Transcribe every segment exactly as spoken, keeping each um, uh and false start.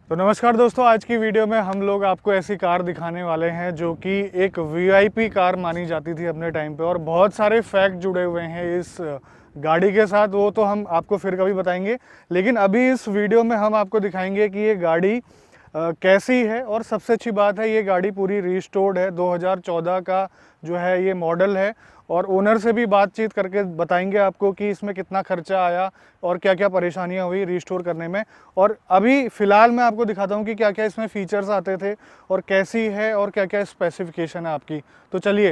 तो नमस्कार दोस्तों, आज की वीडियो में हम लोग आपको ऐसी कार दिखाने वाले हैं जो कि एक वीआईपी कार मानी जाती थी अपने टाइम पे, और बहुत सारे फैक्ट जुड़े हुए हैं इस गाड़ी के साथ। वो तो हम आपको फिर कभी बताएंगे, लेकिन अभी इस वीडियो में हम आपको दिखाएंगे कि ये गाड़ी आ, कैसी है। और सबसे अच्छी बात है, ये गाड़ी पूरी रिस्टोर्ड है, दो हज़ार चौदह का जो है ये मॉडल है। और ओनर से भी बातचीत करके बताएंगे आपको कि इसमें कितना खर्चा आया और क्या क्या परेशानियां हुई रिस्टोर करने में। और अभी फ़िलहाल मैं आपको दिखाता हूं कि क्या क्या इसमें फ़ीचर्स आते थे और कैसी है और क्या क्या स्पेसिफिकेशन है आपकी। तो चलिए।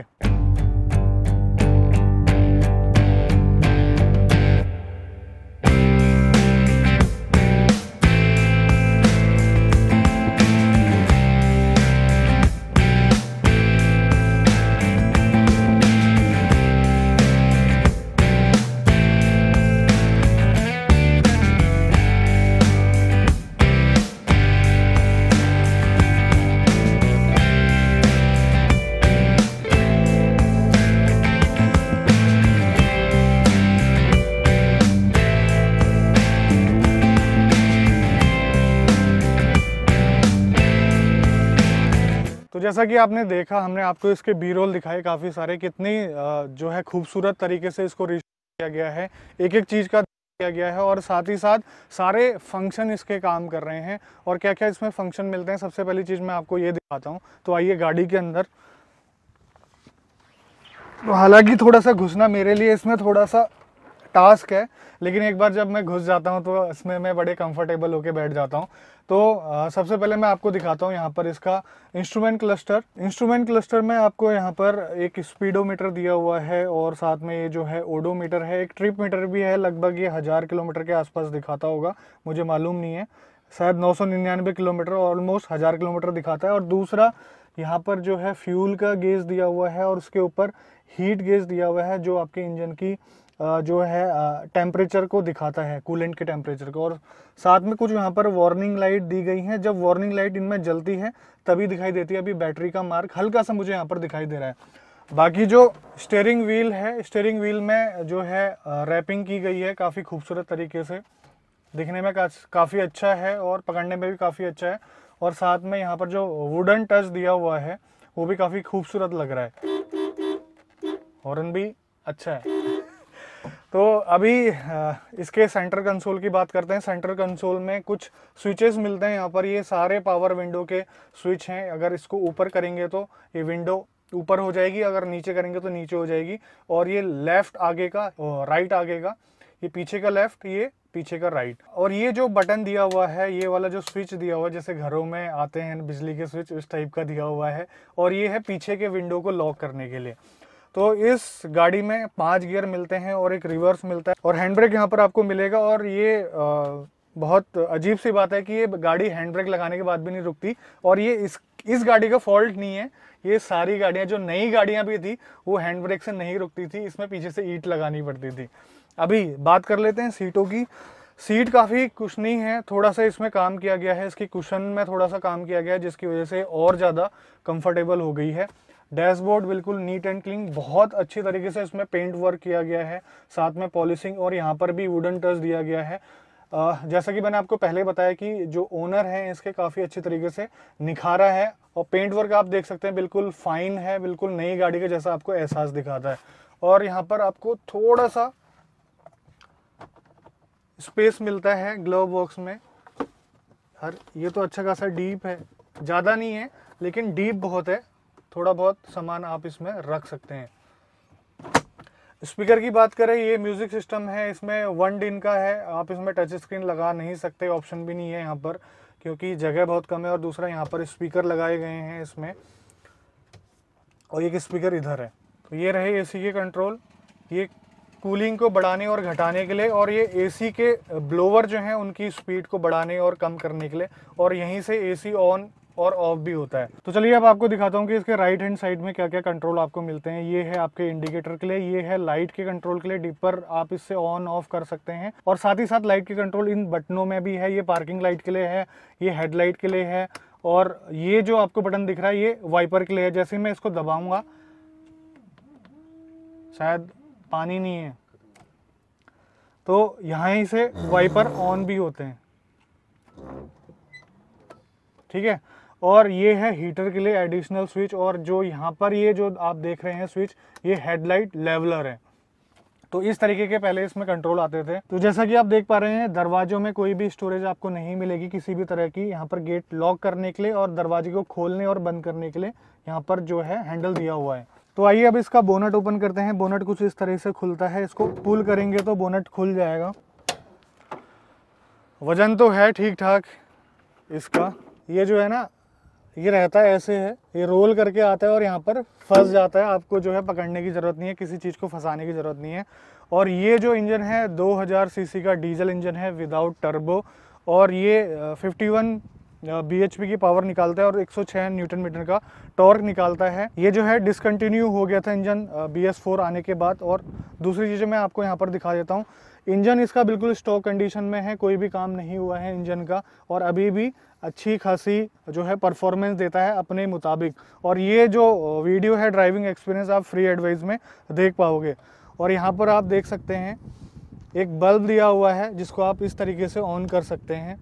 तो जैसा कि आपने देखा, हमने आपको इसके बी रोल दिखाए काफ़ी सारे, कितनी जो है खूबसूरत तरीके से इसको रिस्टोर किया गया है, एक एक चीज़ का किया गया है। और साथ ही साथ सारे फंक्शन इसके काम कर रहे हैं। और क्या क्या इसमें फंक्शन मिलते हैं, सबसे पहली चीज़ मैं आपको ये दिखाता हूँ। तो आइए गाड़ी के अंदर। तो हालांकि थोड़ा सा घुसना मेरे लिए इसमें थोड़ा सा टास्क है, लेकिन एक बार जब मैं घुस जाता हूं तो इसमें मैं बड़े कंफर्टेबल होके बैठ जाता हूं। तो आ, सबसे पहले मैं आपको दिखाता हूं यहाँ पर इसका इंस्ट्रूमेंट क्लस्टर। इंस्ट्रूमेंट क्लस्टर में आपको यहाँ पर एक स्पीडोमीटर दिया हुआ है, और साथ में ये जो है ओडोमीटर है, एक ट्रिप मीटर भी है। लगभग ये हज़ार किलोमीटर के आसपास दिखाता होगा, मुझे मालूम नहीं है, शायद नौ सौ निन्यानवे किलोमीटर, ऑलमोस्ट हज़ार किलोमीटर दिखाता है। और दूसरा यहाँ पर जो है फ्यूल का गेज दिया हुआ है, और उसके ऊपर हीट गेज दिया हुआ है जो आपके इंजन की जो है टेम्परेचर को दिखाता है, कूलेंट के टेम्परेचर को। और साथ में कुछ यहाँ पर वार्निंग लाइट दी गई हैं। जब वार्निंग लाइट इनमें जलती है तभी दिखाई देती है। अभी बैटरी का मार्क हल्का सा मुझे यहाँ पर दिखाई दे रहा है। बाकी जो स्टीयरिंग व्हील है, स्टीयरिंग व्हील में जो है रैपिंग की गई है काफ़ी खूबसूरत तरीके से, दिखने में का, काफ़ी अच्छा है और पकड़ने में भी काफ़ी अच्छा है। और साथ में यहाँ पर जो वुडन टच दिया हुआ है वो भी काफ़ी खूबसूरत लग रहा है। हॉर्न भी अच्छा है। तो अभी इसके सेंटर कंसोल की बात करते हैं। सेंटर कंसोल में कुछ स्विचेस मिलते हैं यहाँ पर। ये सारे पावर विंडो के स्विच हैं। अगर इसको ऊपर करेंगे तो ये विंडो ऊपर हो जाएगी, अगर नीचे करेंगे तो नीचे हो जाएगी। और ये लेफ्ट आगे का, राइट आगे का, ये पीछे का लेफ्ट, ये पीछे का राइट। और ये जो बटन दिया हुआ है, ये वाला जो स्विच दिया हुआ है, जैसे घरों में आते हैं बिजली के स्विच, इस टाइप का दिया हुआ है। और ये है पीछे के विंडो को लॉक करने के लिए। तो इस गाड़ी में पांच गियर मिलते हैं और एक रिवर्स मिलता है, और हैंड ब्रेक यहाँ पर आपको मिलेगा। और ये आ, बहुत अजीब सी बात है कि ये गाड़ी हैंड ब्रेक लगाने के बाद भी नहीं रुकती। और ये इस इस गाड़ी का फॉल्ट नहीं है, ये सारी गाड़ियाँ, जो नई गाड़ियाँ भी थी वो हैंड ब्रेक से नहीं रुकती थी, इसमें पीछे से ईंट लगानी पड़ती थी। अभी बात कर लेते हैं सीटों की। सीट काफ़ी कुशनी है, थोड़ा सा इसमें काम किया गया है, इसकी कुशन में थोड़ा सा काम किया गया है, जिसकी वजह से और ज़्यादा कंफर्टेबल हो गई है। डैशबोर्ड बिल्कुल नीट एंड क्लीन, बहुत अच्छी तरीके से इसमें पेंट वर्क किया गया है, साथ में पॉलिशिंग, और यहाँ पर भी वुडन टच दिया गया है। आ, जैसा कि मैंने आपको पहले बताया कि जो ओनर है इसके काफ़ी अच्छी तरीके से निखारा है। और पेंट वर्क आप देख सकते हैं, बिल्कुल फाइन है, बिल्कुल नई गाड़ी का जैसा आपको एहसास दिखाता है। और यहाँ पर आपको थोड़ा सा स्पेस मिलता है ग्लव बॉक्स में। हर ये तो अच्छा खासा डीप है, ज़्यादा नहीं है लेकिन डीप बहुत है, थोड़ा बहुत सामान आप इसमें रख सकते हैं। स्पीकर की बात करें, ये म्यूजिक सिस्टम है, इसमें वन डिन का है। आप इसमें टच स्क्रीन लगा नहीं सकते, ऑप्शन भी नहीं है यहाँ पर, क्योंकि जगह बहुत कम है। और दूसरा यहाँ पर स्पीकर लगाए गए हैं इसमें, और एक स्पीकर इधर है। तो ये रहे एसी के कंट्रोल, ये कूलिंग को बढ़ाने और घटाने के लिए, और ये एसी के ब्लोवर जो हैं उनकी स्पीड को बढ़ाने और कम करने के लिए। और यहीं से एसी ऑन और ऑफ भी होता है। तो चलिए अब आपको दिखाता हूँ कि इसके राइट हैंड साइड में क्या क्या कंट्रोल आपको मिलते हैं। ये है आपके इंडिकेटर के लिए, ये है लाइट के कंट्रोल के लिए, डिपर आप इससे ऑन ऑफ कर सकते हैं। और साथ ही साथ लाइट के कंट्रोल इन बटनों में भी है। ये पार्किंग लाइट के लिए है, ये हेडलाइट के लिए है, और ये जो आपको बटन दिख रहा है ये वाइपर के लिए है। जैसे मैं इसको दबाऊंगा, शायद पानी नहीं है, तो यहाँ से वाइपर ऑन भी होते हैं। ठीक है। और ये है हीटर के लिए एडिशनल स्विच, और जो यहाँ पर ये जो आप देख रहे हैं स्विच, ये हेडलाइट लेवलर है। तो इस तरीके के पहले इसमें कंट्रोल आते थे। तो जैसा कि आप देख पा रहे हैं, दरवाजों में कोई भी स्टोरेज आपको नहीं मिलेगी किसी भी तरह की। यहाँ पर गेट लॉक करने के लिए और दरवाजे को खोलने और बंद करने के लिए यहाँ पर जो है हैंडल दिया हुआ है। तो आइए अब इसका बोनट ओपन करते हैं। बोनट कुछ इस तरह से खुलता है, इसको पुल करेंगे तो बोनट खुल जाएगा। वजन तो है ठीक ठाक इसका। ये जो है ना, ये रहता है ऐसे है, ये रोल करके आता है और यहाँ पर फंस जाता है। आपको जो है पकड़ने की ज़रूरत नहीं है, किसी चीज़ को फंसाने की ज़रूरत नहीं है। और ये जो इंजन है दो हज़ार सीसी का डीजल इंजन है विदाउट टर्बो, और ये इक्यावन बीएचपी की पावर निकालता है और एक सौ छह न्यूटन मीटर का टॉर्क निकालता है। ये जो है डिसकंटिन्यू हो गया था इंजन बी एस फोर आने के बाद। और दूसरी चीज़ें मैं आपको यहाँ पर दिखा देता हूँ। इंजन इसका बिल्कुल स्टॉक कंडीशन में है, कोई भी काम नहीं हुआ है इंजन का, और अभी भी अच्छी खासी जो है परफॉर्मेंस देता है अपने मुताबिक। और ये जो वीडियो है ड्राइविंग एक्सपीरियंस आप फ्री एडवाइस में देख पाओगे। और यहाँ पर आप देख सकते हैं एक बल्ब दिया हुआ है जिसको आप इस तरीके से ऑन कर सकते हैं।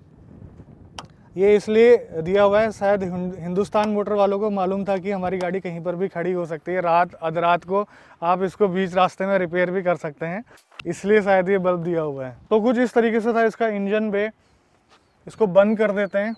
ये इसलिए दिया हुआ है, शायद हिंदुस्तान मोटर वालों को मालूम था कि हमारी गाड़ी कहीं पर भी खड़ी हो सकती है, रात अध रात को आप इसको बीच रास्ते में रिपेयर भी कर सकते हैं, इसलिए शायद ये बल्ब दिया हुआ है। तो कुछ इस तरीके से था इसका इंजन बे। इसको बंद कर देते हैं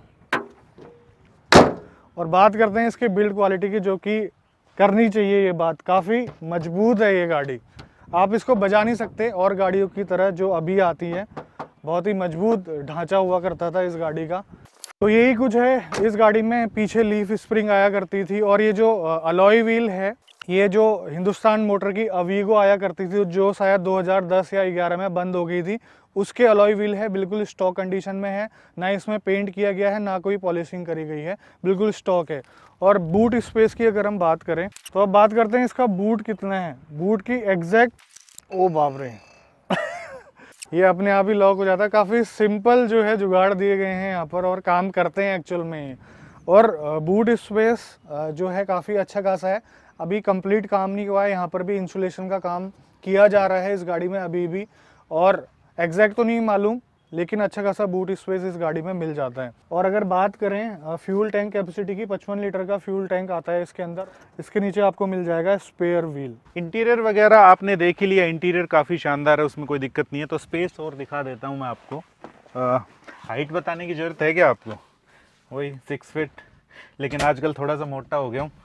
और बात करते हैं इसके बिल्ड क्वालिटी की, जो कि करनी चाहिए। ये बात काफ़ी मजबूत है ये गाड़ी, आप इसको बजा नहीं सकते और गाड़ियों की तरह जो अभी आती है। बहुत ही मजबूत ढांचा हुआ करता था इस गाड़ी का। तो यही कुछ है इस गाड़ी में। पीछे लीफ स्प्रिंग आया करती थी, और ये जो अलॉय व्हील है, ये जो हिंदुस्तान मोटर की अवीगो आया करती थी जो शायद दो हज़ार दस या ग्यारह में बंद हो गई थी, उसके अलॉय व्हील है। बिल्कुल स्टॉक कंडीशन में है, ना इसमें पेंट किया गया है ना कोई पॉलिशिंग करी गई है, बिल्कुल स्टॉक है। और बूट स्पेस की अगर हम बात करें तो अब बात करते हैं इसका बूट कितना है। बूट की एग्जैक्ट, ओ बाप रे ये अपने आप ही लॉक हो जाता है। काफ़ी सिंपल जो है जुगाड़ दिए गए हैं यहाँ पर, और काम करते हैं एक्चुअल में। और बूट स्पेस जो है काफ़ी अच्छा खासा है। अभी कंप्लीट काम नहीं हुआ है, यहाँ पर भी इंसुलेशन का काम किया जा रहा है इस गाड़ी में अभी भी। और एग्जैक्ट तो नहीं मालूम, लेकिन अच्छा खासा बूट स्पेस इस गाड़ी में मिल जाता है। और अगर बात करें फ्यूल टैंक कैपेसिटी की, पचपन लीटर का फ्यूल टैंक आता है इसके अंदर। इसके नीचे आपको मिल जाएगा स्पेयर व्हील। इंटीरियर वगैरह आपने देख ही लिया, इंटीरियर काफ़ी शानदार है, उसमें कोई दिक्कत नहीं है। तो स्पेस और दिखा देता हूँ मैं आपको। आ, हाइट बताने की ज़रूरत है क्या आपको? वही सिक्स फिट, लेकिन आजकल थोड़ा सा मोटा हो गया हूँ।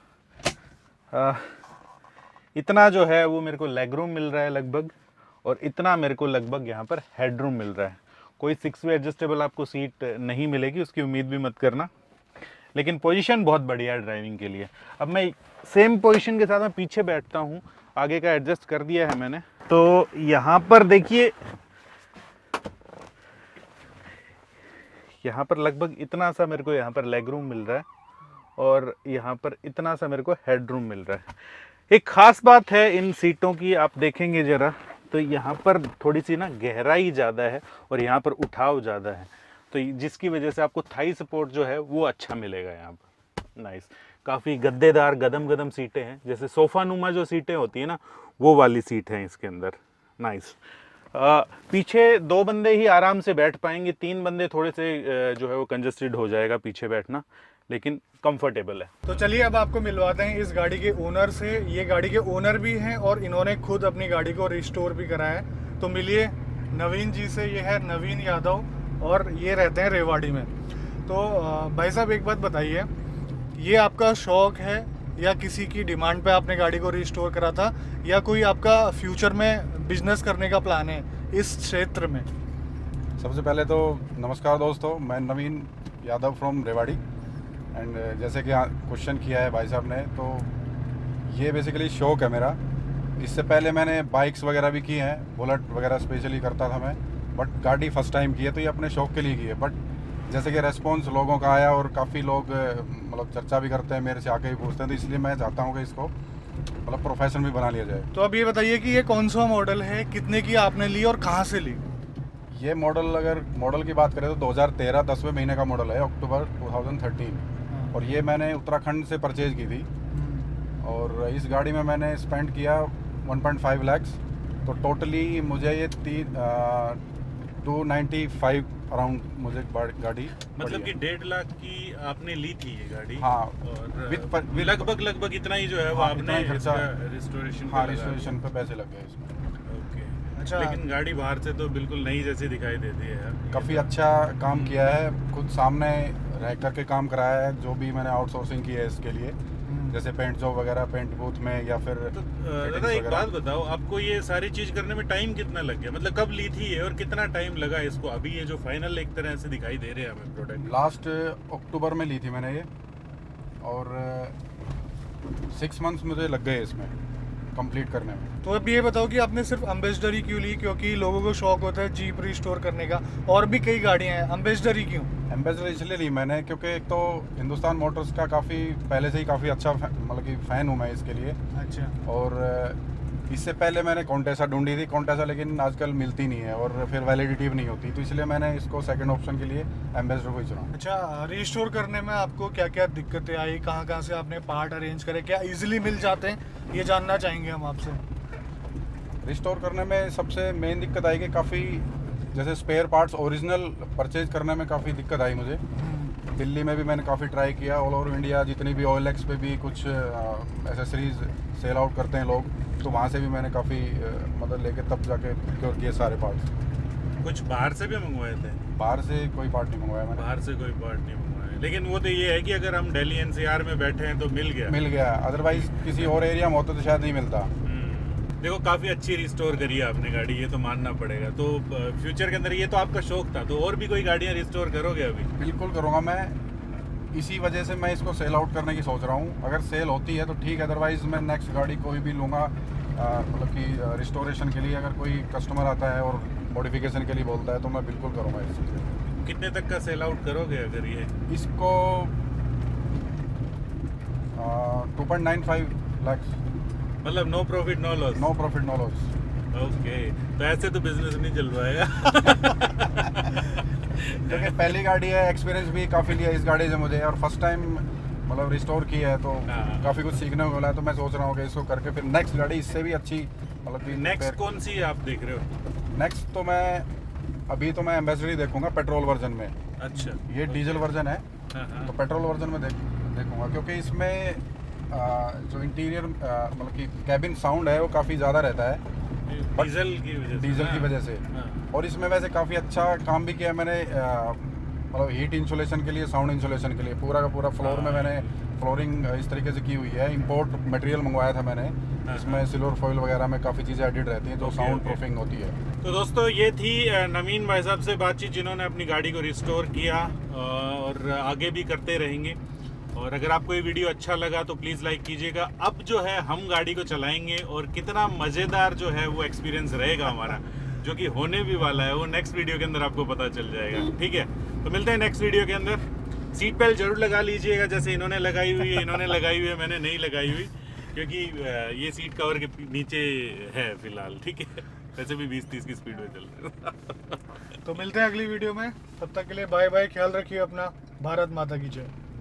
इतना जो है वो मेरे को लेग रूम मिल रहा है लगभग, और इतना मेरे को लगभग यहाँ पर हेड रूम मिल रहा है। कोई सिक्स वे एडजस्टेबल आपको सीट नहीं मिलेगी, उसकी उम्मीद भी मत करना, लेकिन पोजीशन बहुत बढ़िया है ड्राइविंग के लिए। अब मैं सेम पोजीशन के साथ मैं पीछे बैठता हूँ, आगे का एडजस्ट कर दिया है मैंने। तो यहाँ पर देखिए, यहाँ पर लगभग इतना सा मेरे को यहाँ पर लेग रूम मिल रहा है, और यहाँ पर इतना सा मेरे को हेड रूम मिल रहा है। एक खास बात है इन सीटों की, आप देखेंगे ज़रा तो यहाँ पर थोड़ी सी ना गहराई ज़्यादा है और यहाँ पर उठाव ज़्यादा है, तो जिसकी वजह से आपको थाई सपोर्ट जो है वो अच्छा मिलेगा यहाँ पर। नाइस, काफ़ी गद्देदार गदम गदम सीटें हैं, जैसे सोफ़ा नुमा जो सीटें होती है ना, वो वाली सीट हैं इसके अंदर। नाइस। आ, पीछे दो बंदे ही आराम से बैठ पाएंगे, तीन बंदे थोड़े से जो है वो कंजस्टेड हो जाएगा पीछे बैठना, लेकिन कंफर्टेबल है। तो चलिए अब आपको मिलवाते हैं इस गाड़ी के ओनर से। ये गाड़ी के ओनर भी हैं और इन्होंने खुद अपनी गाड़ी को रिस्टोर भी करा है। तो मिलिए नवीन जी से। ये है नवीन यादव और ये रहते हैं रेवाड़ी में। तो भाई साहब एक बात बताइए, ये आपका शौक है या किसी की डिमांड पे आपने गाड़ी को रिस्टोर करा था, या कोई आपका फ्यूचर में बिजनेस करने का प्लान है इस क्षेत्र में? सबसे पहले तो नमस्कार दोस्तों, मैं नवीन यादव फ्रॉम रेवाड़ी। एंड जैसे कि क्वेश्चन किया है भाई साहब ने, तो ये बेसिकली शौक है मेरा। इससे पहले मैंने बाइक्स वगैरह भी की हैं, बुलेट वगैरह स्पेशली करता था मैं, बट गाड़ी फर्स्ट टाइम की है, तो ये अपने शौक के लिए की है। बट जैसे कि रेस्पॉन्स लोगों का आया और काफ़ी लोग मतलब चर्चा भी करते हैं, मेरे से आके भी पूछते हैं, तो इसलिए मैं चाहता हूँ कि इसको मतलब प्रोफेशन भी बना लिया जाए। तो अब ये बताइए कि ये कौन सा मॉडल है, कितने की आपने ली और कहाँ से ली? ये मॉडल, अगर मॉडल की बात करें तो दो हज़ार तेरह दसवें महीने का मॉडल है, अक्टूबर दो हज़ार तेरह, और ये मैंने उत्तराखंड से परचेज की थी। और इस गाड़ी में मैंने स्पेंड किया वन पॉइंट फाइव लाख। तो टोटली मुझे ये तीन टू नाइन्टी फाइव अराउंड मुझे गा- गाड़ी मतलब पड़ी कि है। डेढ़ लाख की आपने ली थी ये गाड़ी। हाँ, और with पर- with- लगभग लगभग इतना ही जो है वो हाँ, आपने इतना ही खर्चा- रिस्टोरेशन हाँ, रजिस्ट्रेशन पे पैसे लग गए इसमें। ओके। अच्छा। लेकिन गाड़ी बाहर से तो बिल्कुल नई जैसी दिखाई देती है यार। काफ़ी अच्छा काम किया है, खुद सामने रह करके काम कराया है, जो भी मैंने आउटसोर्सिंग की है इसके लिए, जैसे पेंट जॉब वगैरह पेंट बूथ में या फिर तो अ, fittings दादा एक वगैरह। बात बताओ, आपको ये सारी चीज करने में टाइम कितना लग गया? मतलब कब ली थी ये और कितना टाइम लगा इसको? अभी ये जो फाइनल एक तरह से दिखाई दे रहे हैं हमें प्रोडक्ट। लास्ट अक्टूबर में ली थी मैंने ये, और सिक्स मंथ्स मुझे लग गए इसमें कंप्लीट करने में। तो अब ये बताओ कि आपने सिर्फ एम्बेसडर ही क्यों ली? क्योंकि लोगों को शौक होता है जीप रिस्टोर करने का, और भी कई गाड़ियां हैं, एम्बेसडर ही क्यों? एम्बेसडर इसलिए ली मैंने क्योंकि एक तो हिंदुस्तान मोटर्स का काफ़ी पहले से ही काफ़ी अच्छा फै- मतलब कि फ़ैन हूँ मैं इसके लिए, अच्छा। और इससे पहले मैंने कॉन्टेसा ढूंढी थी कॉन्टेसा, लेकिन आजकल मिलती नहीं है और फिर वैलिडिटी भी नहीं होती, तो इसलिए मैंने इसको सेकंड ऑप्शन के लिए एम्बेसडर को ही चुना। अच्छा, रिस्टोर करने में आपको क्या क्या दिक्कतें आई? कहाँ कहाँ से आपने पार्ट अरेंज करे? क्या इजीली मिल जाते हैं? ये जानना चाहेंगे हम आपसे। रिस्टोर करने में सबसे मेन दिक्कत आई कि काफ़ी जैसे स्पेयर पार्ट्स ओरिजिनल परचेज करने में काफ़ी दिक्कत आई मुझे। दिल्ली में भी मैंने काफ़ी ट्राई किया, ऑल ओवर इंडिया जितनी भी ऑयल एक्स पे भी कुछ एसेसरीज सेल आउट करते हैं लोग, तो वहाँ से भी मैंने काफ़ी मदद लेके तब जाके प्रोक्योर किए सारे पार्ट्स। कुछ बाहर से भी मंगवाए थे? बाहर से कोई पार्ट नहीं मंगवाया मैंने। बाहर से कोई पार्ट नहीं मंगवाए, लेकिन वो तो ये है कि अगर हम दिल्ली एनसीआर में बैठे हैं तो मिल गया। मिल गया, अदरवाइज किसी और एरिया में होता तो शायद नहीं मिलता। हम्म। देखो काफ़ी अच्छी रिस्टोर करी है आपने गाड़ी, ये तो मानना पड़ेगा। तो फ्यूचर के अंदर ये तो आपका शौक था, तो और भी कोई गाड़ियाँ रिस्टोर करोगे अभी? बिल्कुल करूँगा मैं, इसी वजह से मैं इसको सेल आउट करने की सोच रहा हूँ। अगर सेल होती है तो ठीक है, अदरवाइज मैं नेक्स्ट गाड़ी कोई भी लूँगा, मतलब कि रिस्टोरेशन के लिए अगर कोई कस्टमर आता है और मॉडिफिकेशन के लिए बोलता है तो मैं बिल्कुल करूँगा इस चीज़ को। कितने तक का सेल आउट करोगे अगर ये? इसको two point nine five lakh. मतलब no profit no loss? No profit no loss. Okay, तो ऐसे तो बिजनेस नहीं चल पाएगा। क्योंकि पहली गाड़ी है, एक्सपीरियंस भी काफ़ी लिया इस गाड़ी से मुझे, और फर्स्ट टाइम मतलब रिस्टोर की है, तो हाँ। काफ़ी कुछ सीखने को मिला है। तो मैं सोच रहा हूँ कि इसको करके फिर नेक्स्ट गाड़ी इससे भी अच्छी, मतलब कि नेक्स्ट कौन सी आप देख रहे हो? नेक्स्ट तो मैं अभी तो मैं एम्बेसडर ही देखूंगा पेट्रोल वर्जन में। अच्छा, ये डीजल वर्जन है, हाँ, हाँ। तो पेट्रोल वर्जन में देख देखूंगा, क्योंकि इसमें आ, जो इंटीरियर मतलब कि कैबिन साउंड है वो काफ़ी ज़्यादा रहता है डीजल की वजह से? डीजल की हाँ, वजह से। हाँ। और इसमें वैसे काफ़ी अच्छा काम भी किया है मैंने, आ, मतलब हीट इंसुलेशन के लिए, साउंड इंसुलेशन के लिए पूरा का पूरा फ्लोर में मैंने फ्लोरिंग इस तरीके से की हुई है। इंपोर्ट मटेरियल मंगवाया था मैंने, इसमें सिल्वर फॉइल वगैरह में काफ़ी चीज़ें एडिट रहती हैं जो Okay, साउंड okay. प्रूफिंग होती है। तो दोस्तों ये थी अ, नवीन भाई साहब से बातचीत, जिन्होंने अपनी गाड़ी को रिस्टोर किया अ, और आगे भी करते रहेंगे। और अगर आपको ये वीडियो अच्छा लगा तो प्लीज़ लाइक कीजिएगा। अब जो है हम गाड़ी को चलाएंगे और कितना मज़ेदार जो है वो एक्सपीरियंस रहेगा हमारा, जो कि होने भी वाला है, वो नेक्स्ट वीडियो के अंदर आपको पता चल जाएगा। ठीक है, तो मिलते हैं नेक्स्ट वीडियो के अंदर। सीट बेल्ट जरूर लगा लीजिएगा, जैसे इन्होंने लगाई हुई है, इन्होंने लगाई हुई है, मैंने नहीं लगाई हुई, क्योंकि अ, ये सीट कवर के पी- नीचे है फिलहाल। ठीक है, वैसे भी बीस तीस की स्पीड में चल रहा है। तो मिलते हैं अगली वीडियो में, तब तक के लिए बाय बाय, ख्याल रखिए अपना। भारत माता की जय।